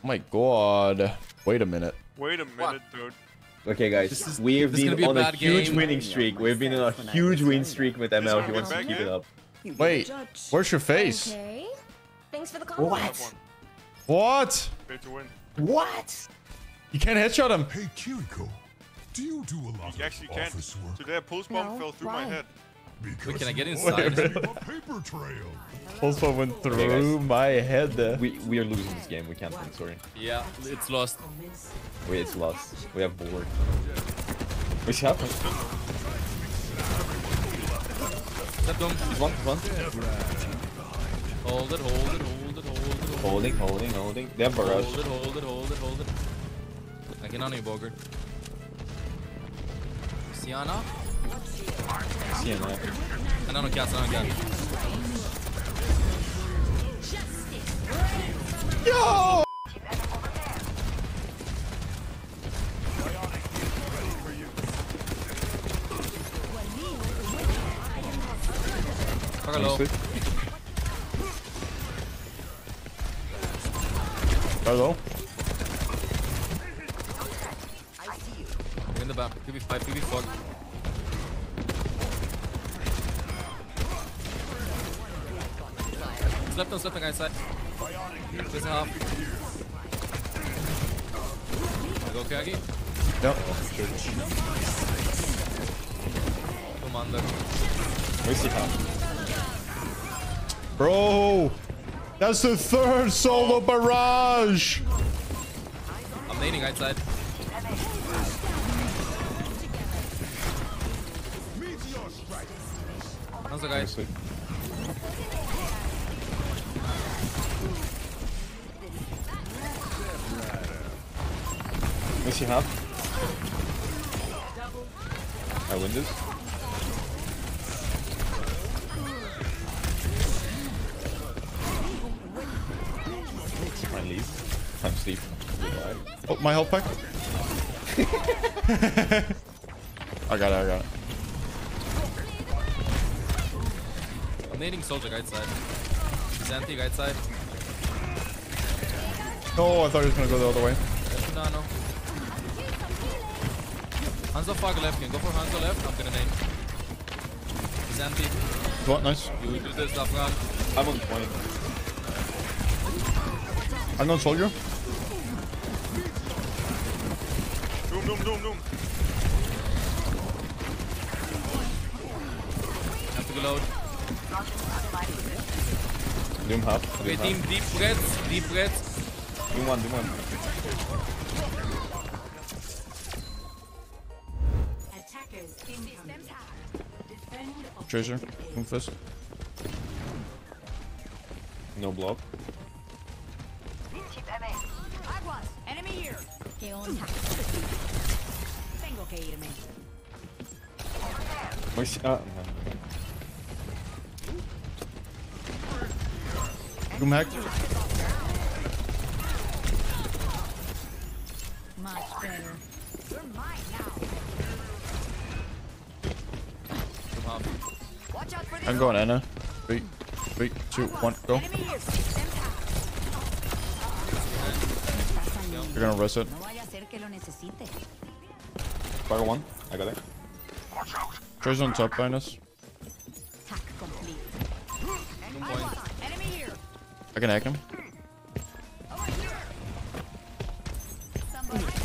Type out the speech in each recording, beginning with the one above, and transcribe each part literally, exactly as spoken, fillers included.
my god. Wait a minute. Wait a minute, What? dude. Okay, guys, is- we have this is been gonna be a on a bad huge game. winning streak. We've been on a huge win streak with M L. He wants to keep it up. Wait, where's your face? Okay. Thanks for the compliment. What? What? Pay to win. What? You can't headshot him. Hey, Kiriko, do you do a lot You actually of can't. office work? Today a pulse bomb No, fell through why? my head. Because can I get you inside? always leave a paper trail. Also went through Okay, guys. my head. We we are losing this game. We can't win. Sorry. Yeah, it's lost. Wait, it's lost. We have bulwark. What's happening? Step down. He's one. He's one. Hold it, hold it, hold it, hold it, hold it. Holding, holding, holding. They have barrage. Hold it, hold it, hold it, hold it. I can on you, Bogart. Sienna? Sienna. I don't know, cats, I don't get. Yo! Hello. Hello? In the back. Give me five, give me four. Slept on, slept on, guys, side. This half. Go, Kagi. Yep. Commander. Where's he from? Bro! That's the third solo barrage! I'm nading outside. How's the guys? Where's he have? I win this. I leave. I'm sleep. Goodbye. Oh, my health pack. I got it, I got it. I'm nading soldier outside. He's anti outside. Oh, I thought he was gonna go the other way. No, no. Hanzo far left, can go for Hanzo left. I'm gonna name. He's anti. What? Nice. You do this stuff wrong. I'm on point. I'm not soldier. Doom, doom, doom, doom. Have to go load. Doom half. Okay, Doom team, half. deep breaths, deep breaths. Doom one, doom one. Tracer. Boom fist. No block. Enemy here. ¿Qué onda? Tengo que irme. Where's he? Ah, no. Doom hacked. Much better. You're mine now. From half. Watch out for this. I'm going Anna. Three, three, two, one, go. Enemy here. Them You're gonna rest it. No vaya a ser que lo necesite. Fire one. I got it. Tracer on top behind us. Hack complete. One point. Enemy here. I can hack him. Somebody. Much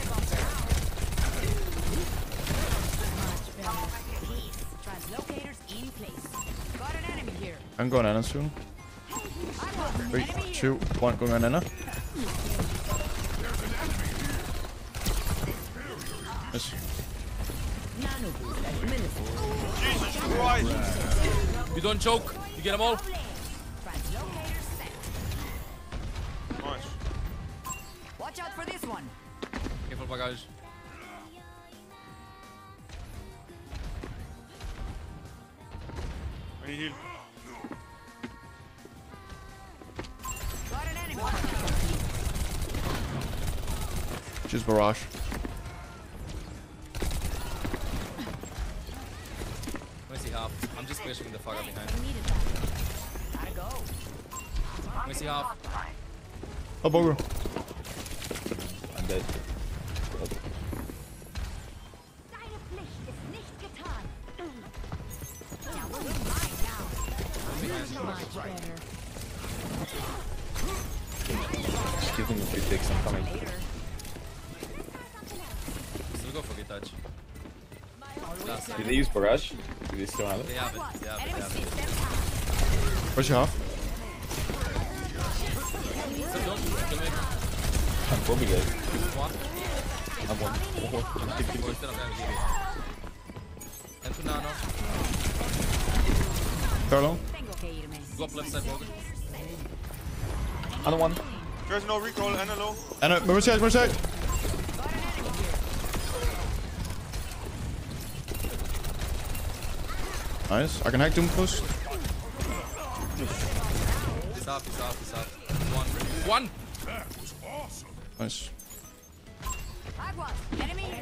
better. Peace. Translocators in place. Got an enemy here. I'm going Anna soon. Three, two, one, going on Anna. Nice. Jesus Christ! You don't choke. You get them all. Translocators set. Nice. Watch out for this one. Careful, bagage. I need heal. Got an enemy. Choose barrage. Let me see half. I'm just pushing the fuck up behind. Needed that. Gotta go. Let me see half. Oh, bugger. dead. Deine Pflicht ist nicht getan. Now we're mine now. Much better. Just give him a few ticks, I'm coming. Still go for good touch. Last Did they use Barrage? Do they still have They it? have it. They have it. They have it. Where's your half? Still don't. Still make I'm probably dead. one. I'm one. Oh, Or still not leave it. And to nano. Throw long. Tengo que irme. Go up left side, Morgan. Another one. There's no recall, and low. And uh, move side, move side. Nice. I can hack Doom close. He's up, he's up, he's up. One. One! Nice. Agua. Enemy here.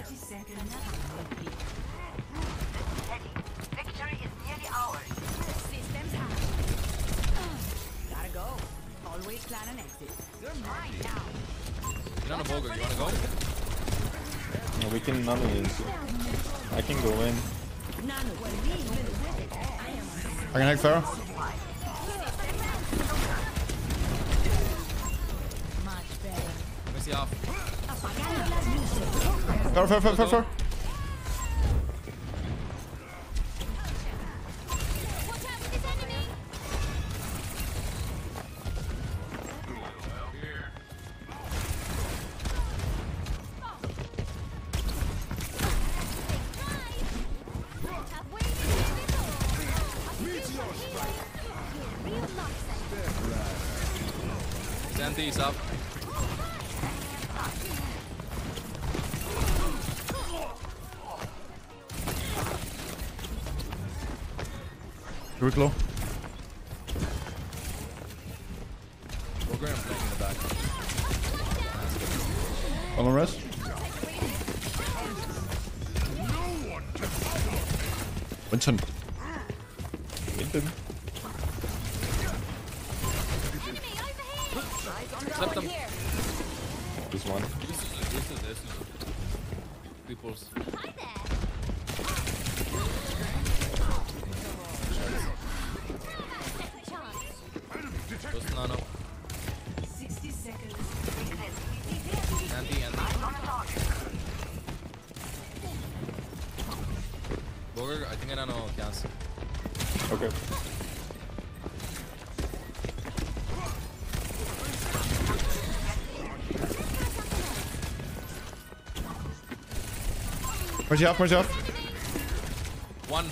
Victory is nearly ours. Systems high. Gotta go. Always plan an exit. You're mine now. You're on a Bolger, you wanna go? No, we can nano this. I can go in. I can hack Pharaoh. Much better. Let me see off. Pharaoh, Pharaoh, Pharaoh, Pharaoh. Sandy's up. Very low. Bolger, I'm playing in the back. One on rest. Winston. Winton. Slap them. This one. This is this is this is people's. Just nano. sixty seconds. Andy, Andy. Bolger, I think I nano cancel. Okay. Where's you off? Where's you off? One.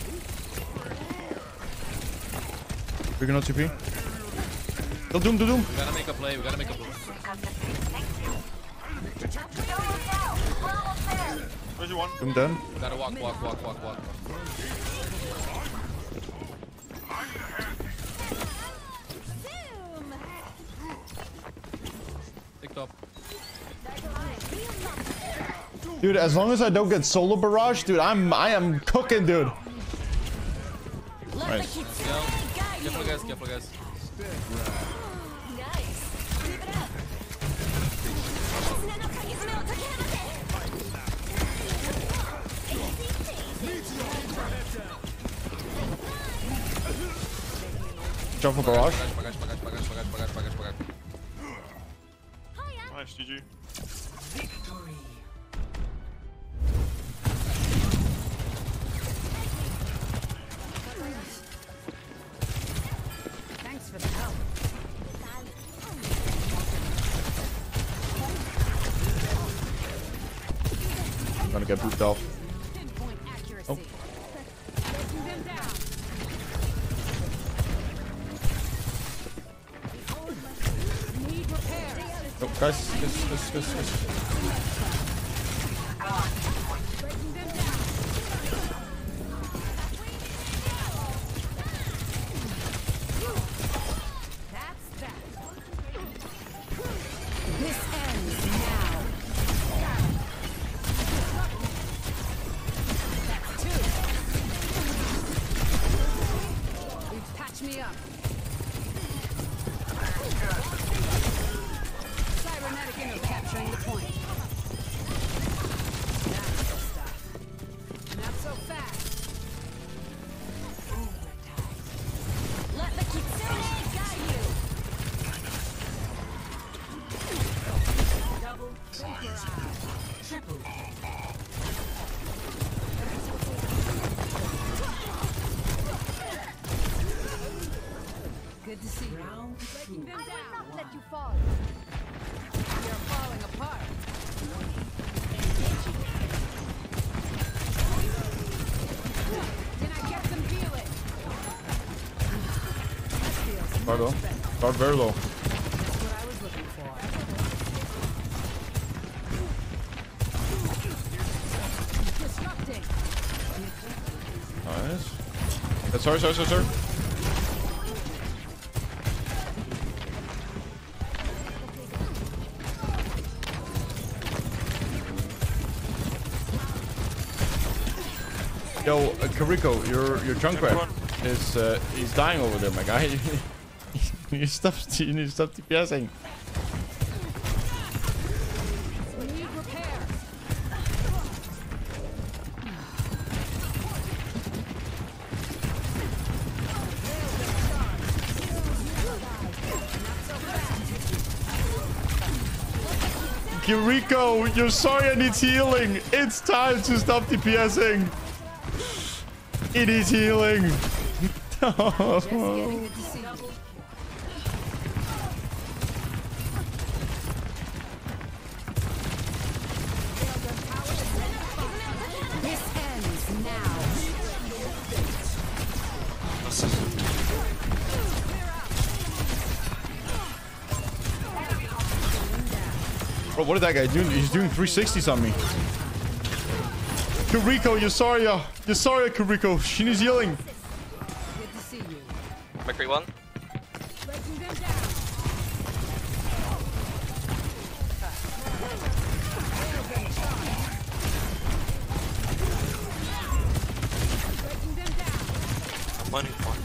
We're gonna T P. Kill Doom, do Doom. We gotta make a play, we gotta make a play. Where's your one? Doom down. We gotta walk, walk, walk, walk, walk. Picked up. Dude, as long as I don't get solo barrage, dude, I'm I am cooking, dude. Nice. Yo. Careful guys, careful guys. Jump for barrage. Bagage, bagage, bagage, bagage, bagage, bagage, bagage. Nice, G G. Thanks for the help. I'm gonna get booped off. Pinpoint accuracy. Oh. Breaking them down. Need repair. Oh, guys, guys, guys, guys, guys. Breaking them down. That's that. This ends now. That's two. Patch me up. Cybernetic inner capturing the point. triple. Good to see you. Round two. I will not let you fall. You're falling apart. Can I get some healing? That feels Start low. much better. Start very low. That's what I was looking for. Disrupting. Nice. Uh, sorry, sorry, sorry, sorry. Yo, uh, Kariko, your your Junkrat is uh, he's dying over there, my guy. you stop, you need to stop DPSing. We need repair. Kiriko, your Zarya needs healing. It's time to stop DPSing. It is healing. Just getting to see you. This ends now. Bro, what is that guy doing? He's doing three sixties on me. Kiriko, your Zarya. Your Zarya, Kiriko. She needs healing. Good to see you. McCree one. Breaking them down. Breaking them down. Money point.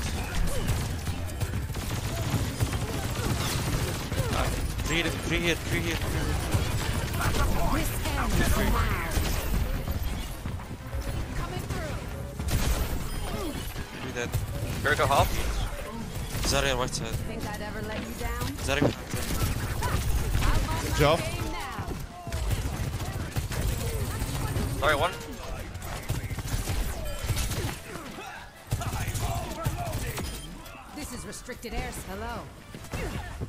Three, three here, three here. This ends now. Coming through. Three dead. Jericho half. Zarya right side. Think I'd ever let you down? Zarya behind. I'm on Good my job. game now. Sorry, one. This is restricted airs. Hello.